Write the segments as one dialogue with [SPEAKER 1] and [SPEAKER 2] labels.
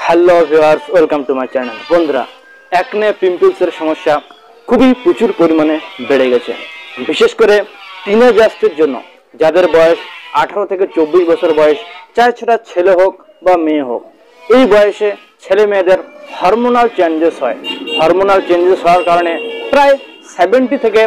[SPEAKER 1] Hello viewers, welcome to my channel. বন্ধুরা, acne পিম্পলসের সমস্যা খুবই প্রচুর পরিমাণে বেড়ে গেছে, বিশেষ করে টিনেজার্সদের জন্য, যাদের বয়স 18 থেকে 24 বছর বয়স, চাই সেটা ছেলে হোক বা মেয়ে হোক। এই বয়সে ছেলে মেয়েদের হরমোনাল চেঞ্জেস হয়। হরমোনাল চেঞ্জেস হওয়ার কারণে প্রায় 70 থেকে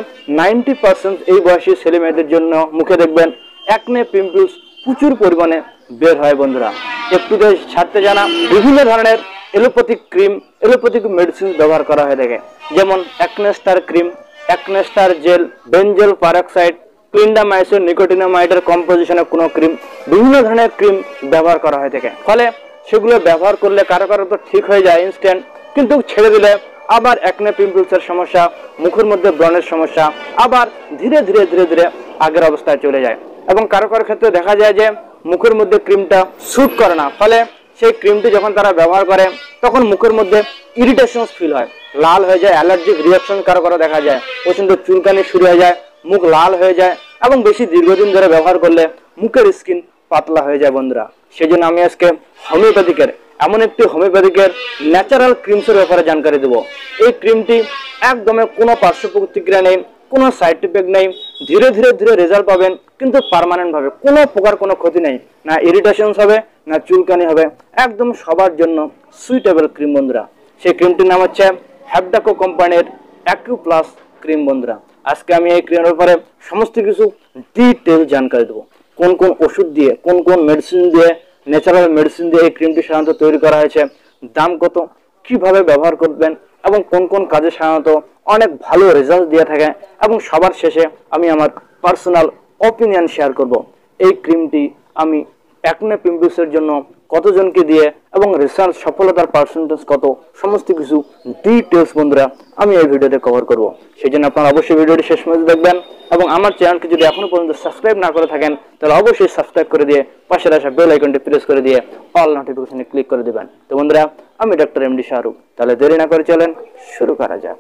[SPEAKER 1] 90% এই বয়সী ছেলে মেয়েদের জন্য মুখে দেখবেন একনে পিম্পলস প্রচুর পরিমাণে বের হয়। বন্ধুরা, একটু ছাড়তে জানা বিভিন্ন ধরনের এলোপ্যাথিক ক্রিম, এলোপ্যাথিক মেডিসিন ব্যবহার করা হয়ে থাকে, যেমন Acnestar cream, Acnestar gel, benzoyl peroxide, clindamycin, নিকোটিনামাইডের কম্পোজিশনের কোনো ক্রিম, বিভিন্ন ধরনের ক্রিম ব্যবহার করা হয়ে থাকে। ফলে সেগুলো ব্যবহার করলে কারো কারো তো ঠিক হয়ে যায় ইনস্ট্যান্ট, কিন্তু ছেড়ে দিলে আবার একনে পিম্পলসের সমস্যা, মুখের মধ্যে ব্রণের সমস্যা আবার ধীরে ধীরে ধীরে ধীরে আগের অবস্থায় চলে যায়। এবং কারো কারো ক্ষেত্রে দেখা যায় যে মুখের মধ্যে ক্রিমটা স্যুট করে না, ফলে সেই ক্রিমটি যখন তারা ব্যবহার করে তখন মুখের মধ্যে ইরিটেশন ফিল হয়, লাল হয়ে যায়, অ্যালার্জিক রিয়াকশন কারো কারো দেখা যায়, প্রচন্ড চুলকানি শুরু হয়ে যায়, মুখ লাল হয়ে যায় এবং বেশি দীর্ঘদিন ধরে ব্যবহার করলে মুখের স্কিন পাতলা হয়ে যায়। বন্ধুরা, সেই জন্য আমি আজকে হোমিওপ্যাথিকের এমন একটি হোমিওপ্যাথিকের ন্যাচারাল ক্রিমসের ব্যাপারে জানকারি দেবো। এই ক্রিমটি একদমই কোনো পার্শ্ব প্রতিক্রিয়া নেই, কোনো সাইড ইফেক্ট নেই, ধীরে ধীরে ধীরে রেজাল্ট পাবেন, কিন্তু পার্মানেন্ট ভাবে কোনো প্রকার কোনো ক্ষতি নেই, না ইরিটেশনস হবে, না চুলকানি হবে, একদম সবার জন্য সুইটেবল ক্রিম। বন্ধুরা, সেই ক্রিমটির নাম হচ্ছে হ্যাবডাকো কোম্পানির অ্যাকিউ প্লাস ক্রিম। বন্ধুরা, আজকে আমি এই ক্রিমের ব্যাপারে সমস্ত কিছু ডিটেল জানকারি দেবো। কোন কোন ওষুধ দিয়ে, কোন কোন মেডিসিন দিয়ে, ন্যাচারাল মেডিসিন দিয়ে এই ক্রিমটি সাধারণত তৈরি করা হয়েছে, দাম কত, কিভাবে ব্যবহার করবেন এবং কোন কোন কাজে সাধারণত অনেক ভালো রেজাল্ট দিয়ে থাকে, এবং সবার শেষে আমি আমার পার্সোনাল অপিনিয়ন শেয়ার করব। এই ক্রিমটি আমি একনে পিম্পলসের জন্য কতজনকে দিয়ে এবং রেজাল্ট সফলতার পার্সেন্টেজ কত, সমস্ত কিছু ডিটেলস বন্ধুরা আমি এই ভিডিওতে কভার করব। সেই জন্য আপনারা অবশ্যই ভিডিওটি শেষ পর্যন্ত দেখবেন, এবং আমার চ্যানেলকে যদি এখনো পর্যন্ত সাবস্ক্রাইব না করে থাকেন তাহলে অবশ্যই সাবস্ক্রাইব করে দিয়ে পাশের আসা বেল আইকনটি প্রেস করে দিয়ে অল নোটিফিকেশনে ক্লিক করে দেবেন। তো বন্ধুরা, আমি ডক্টর এমডি শাহরুখ, তাহলে দেরি না করে চলেন শুরু করা যাক।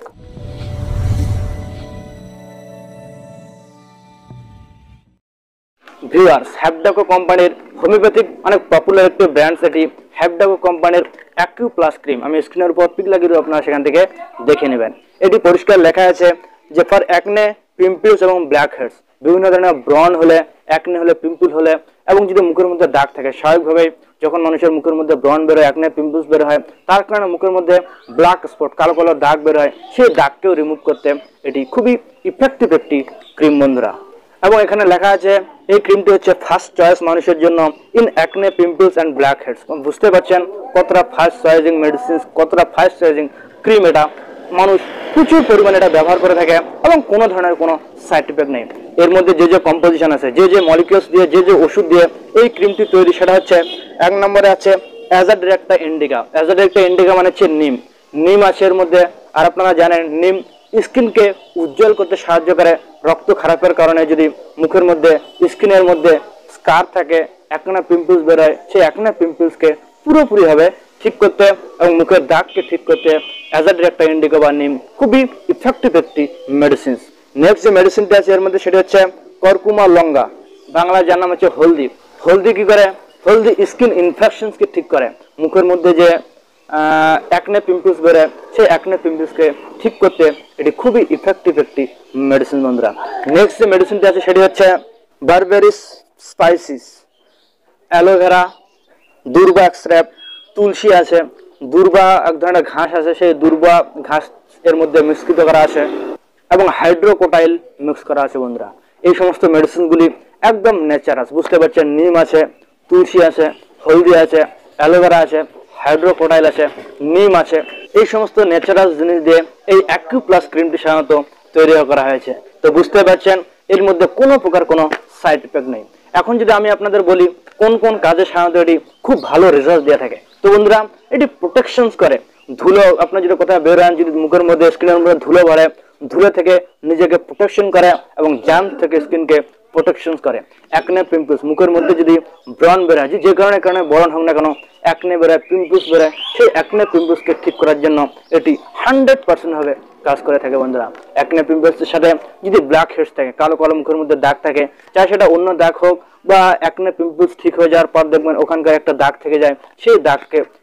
[SPEAKER 1] ভিউয়ার্স, হ্যাবডাকো কোম্পানির হোমিওপ্যাথিক অনেক পপুলার একটি ব্র্যান্ড, সেটি হ্যাবডাকো কোম্পানির অ্যাকিউ প্লাস ক্রিম। আমি স্ক্রিনের উপর পিক লাগিয়ে দেবো, আপনারা সেখান থেকে দেখে নেবেন। এটি পরিষ্কার লেখা আছে যে ফর অ্যাকনে, পিম্পলস এবং ব্ল্যাক হেডস, বিভিন্ন ধরনের ব্রণ হলে, অ্যাকনে হলে, পিম্পল হলে, এবং যদি মুখের মধ্যে দাগ থাকে, স্বাভাবিকভাবেই যখন মানুষের মুখের মধ্যে ব্রণ বের হয়, অ্যাকনে পিম্পলস বের হয়, তার কারণে মুখের মধ্যে ব্ল্যাক স্পট, কালো কালো দাগ বের হয়, সেই দাগকেও রিমুভ করতে এটি খুবই ইফেক্টিভ একটি ক্রিম। বন্ধুরা, এবং এখানে লেখা আছে এই ক্রিমটি হচ্ছে ফার্স্ট চয়েস মানুষের জন্য in acne, pimples and blackheads. বুঝতে পারছেন কতটা ফার্স্ট চয়েসিং মেডিসিন, কতটা ফার্স্ট চয়েসিং ক্রিম। এটা মানুষ প্রচুর পরিমাণে এটা ব্যবহার করে থাকে এবং কোনো ধরনের কোনো সাইড ইফেক্ট নেই। এর মধ্যে যে যে কম্পোজিশন আছে, যে যে মলিকিউলস দিয়ে, যে যে ওষুধ দিয়ে এই ক্রিমটি তৈরি, সেটা হচ্ছে এক নম্বরে আছে অ্যাজাডিরেক্টা ইন্ডিকা। অ্যাজাডিরেক্টা ইন্ডিকা মানে হচ্ছে নিম। নিম আছে এর মধ্যে। আর আপনারা জানেন নিম স্কিনকে উজ্জ্বল করতে সাহায্য করে। রক্ত খারাপের কারণে যদি মুখের মধ্যে, স্কিনের মধ্যে স্কার থাকে, একনা পিম্পলস বেরোয়, সেই একনা পিম্পলসকে পুরোপুরিভাবে ঠিক করতে এবং মুখের দাগকে ঠিক করতে অ্যাজাডিরেক্টা ইন্ডিকা বা নিম খুবই ইফেক্টিভ একটি মেডিসিন। নেক্সট যে মেডিসিনটি আছে এর মধ্যে, সেটা হচ্ছে করকুমা লঙ্গা, বাংলা যার নাম হচ্ছে হলদি। হলদি কি করে? হলদি স্কিন ইনফেকশনসকে ঠিক করে। মুখের মধ্যে যে অ্যাকনে পিম্পলস বেরোয়, সেই অ্যাকনে পিম্পলসকে ঠিক করতে এটি খুবই ইফেক্টিভ একটি মেডিসিন। বন্ধুরা, নেক্সট যে মেডিসিনটি আছে সেটি হচ্ছে বারবেরিস স্পাইসিস, অ্যালোভেরা, দুর্বা এক্সট্রাক্ট, তুলসী আছে, দুর্বা এক ধরনের ঘাস আছে, সেই দুর্বা ঘাস এর মধ্যে মিশ্রিত করা আছে, এবং হাইড্রোকোটাইল মিক্স করা আছে। বন্ধুরা, এই সমস্ত মেডিসিনগুলি একদম ন্যাচারাল। বুঝতে পারছেন, নিম আছে, তুলসী আছে, হলদি আছে, অ্যালোভেরা আছে, হাইড্রোকোটাইল আছে, নিম আছে। এই সমস্ত ন্যাচারাল জিনিস দিয়ে এই অ্যাকিউ প্লাস ক্রিমটি সাধারণত তৈরি করা হয়েছে। তো বুঝতে পারছেন এর মধ্যে কোনো প্রকার কোনো সাইড ইফেক্ট নেই। এখন যদি আমি আপনাদের বলি কোন কোন কাজে সাধারণত এটি খুব ভালো রেজাল্ট দিয়ে থাকে, তো বন্ধুরা এটি প্রোটেকশনস করে। ধুলো, আপনার যদি কোথাও বেরোন, যদি মুখের মধ্যে, স্কিনের মধ্যে ধুলো ভরে, ধুলো থেকে নিজেকে প্রোটেকশন করে এবং জার্ম থেকে স্কিনকে প্রোটেকশন করে। অ্যাকনে পিম্পলস, মুখের মধ্যে যদি ব্রণ বেরোয়, যে কারণে ব্রণ হোক না কেন, অ্যাকনে বেরোয়, পিম্পলস বেরোয়, সেই অ্যাকনে পিম্পলসকে ঠিক করার জন্য এটি 100% ভাবে কাজ করে থাকে। বন্ধুরা, অ্যাকনে পিম্পলসের সাথে যদি ব্ল্যাক হেডস থাকে, কালো কালো মুখের মধ্যে দাগ থাকে, চাই সেটা অন্য দাগ হোক বা অ্যাকনে পিম্পলস ঠিক হয়ে যাওয়ার পর দেখবেন ওখানকার একটা দাগ থেকে যায়, সেই দাগকে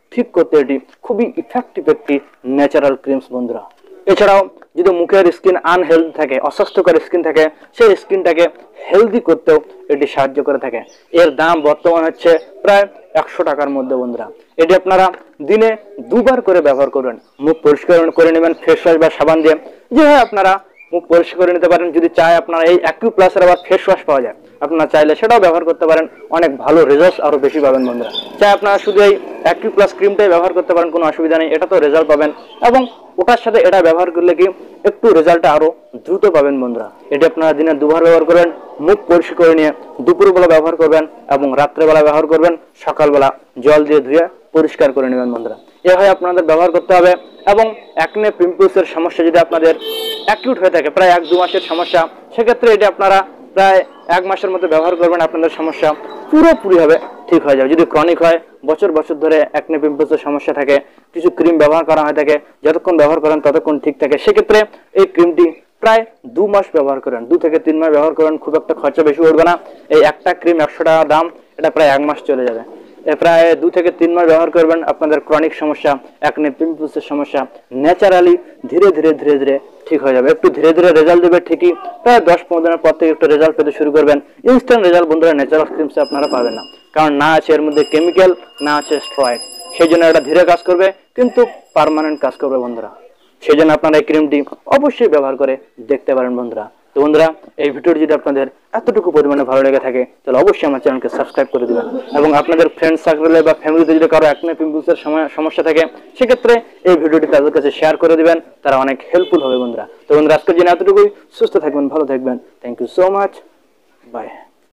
[SPEAKER 1] ঠিক করতে এটি খুবই ইফেক্টিভ একটি ন্যাচারাল ক্রিমস বন্ধুরা। এছাড়াও যদি মুখের স্কিন আনহেলদি থাকে, অস্বাস্থ্যকর স্কিন থাকে, সেই স্কিনটাকে হেলদি করতেও এটি সাহায্য করে থাকে। এর দাম বর্তমান হচ্ছে প্রায় 100 টাকার মধ্যে বন্ধুরা। এটি আপনারা দিনে 2 বার করে ব্যবহার করবেন। মুখ পরিষ্কার করে নেবেন ফেস ওয়াশ বা সাবান দিয়ে, যেভাবে আপনারা মুখ পরিষ্কার করে নিতে পারেন। যদি চাই আপনারা এই অ্যাকিউ প্লাসের আবার ফেস ওয়াশ পাওয়া যায়, আপনারা চাইলে সেটাও ব্যবহার করতে পারেন, অনেক ভালো রেজাল্ট আরো বেশি পাবেন বন্ধুরা। চাই আপনারা শুধু এই অ্যাকিউ প্লাস ক্রিমটাই ব্যবহার করতে পারেন, কোনো অসুবিধা নেই, এটা তো রেজাল্ট পাবেন। এবং ওটার সাথে এটা ব্যবহার করলে কি একটু রেজাল্টটা আরো দ্রুত পাবেন বন্ধুরা। এটি আপনারা দিনে 2 বার ব্যবহার করবেন, মুখ পরিষ্কার করে নিয়ে দুপুরবেলা ব্যবহার করবেন এবং রাত্রেবেলা ব্যবহার করবেন, সকালবেলা জল দিয়ে ধুয়ে পরিষ্কার করে নেবেন বন্ধুরা। এভাবে আপনাদের ব্যবহার করতে হবে। এবং অ্যাকনে পিম্পলসের সমস্যা যদি আপনাদের অ্যাকিউট হয়ে থাকে, প্রায় 1-2 মাসের সমস্যা, সেক্ষেত্রে এটি আপনারা প্রায় 1 মাসের মতো ব্যবহার করবেন, আপনাদের সমস্যা পুরোপুরিভাবে ঠিক হয়ে যাবে। যদি ক্রনিক হয়, বছর বছর ধরে অ্যাকনে পিম্পলসের সমস্যা থাকে, কিছু ক্রিম ব্যবহার করা হয়ে থাকে, যতক্ষণ ব্যবহার করেন ততক্ষণ ঠিক থাকে, সেক্ষেত্রে এই ক্রিমটি প্রায় 2 মাস ব্যবহার করেন, 2 থেকে 3 মাস ব্যবহার করেন, খুব একটা খরচা বেশি পড়বে না। এই একটা ক্রিম 100 টাকা দাম, এটা প্রায় 1 মাস চলে যাবে। প্রায় 2 থেকে 3 মাস ব্যবহার করবেন, আপনাদের ক্রনিক সমস্যা, অ্যাকনে পিম্পলসের সমস্যা ন্যাচারালি ধীরে ধীরে ধীরে ধীরে ঠিক হয়ে যাবে। একটু ধীরে ধীরে রেজাল্ট দেবে ঠিকই, প্রায় 10-15 দিনের পর থেকে একটু রেজাল্ট পেতে শুরু করবেন। ইনস্ট্যান্ট রেজাল্ট বন্ধুরা ন্যাচারাল ক্রিমসে আপনারা পাবেন না, কারণ না আছে এর মধ্যে কেমিক্যাল, না আছে স্টেরয়েড। সেই জন্য এটা ধীরে কাজ করবে কিন্তু পার্মানেন্ট কাজ করবে বন্ধুরা। সেই জন্য আপনারা এই ক্রিমটি অবশ্যই ব্যবহার করে দেখতে পারেন বন্ধুরা। তো বন্ধুরা, এই ভিডিওটি যদি আপনাদের এতটুকু পরিমাণে ভালো লেগে থাকে তাহলে অবশ্যই আমার চ্যানেলকে সাবস্ক্রাইব করে দিবেন। এবং আপনাদের ফ্রেন্ড সার্কেলে বা ফ্যামিলিতে যদি কারো অ্যাকনে পিম্পলসের সমস্যা থাকে, সেক্ষেত্রে এই ভিডিওটি তাদের কাছে শেয়ার করে দিবেন, তারা অনেক হেল্পফুল হবে বন্ধুরা। তো বন্ধুরা, আজকের জন্য এতটুকুই। সুস্থ থাকবেন, ভালো থাকবেন। Thank you so much, by.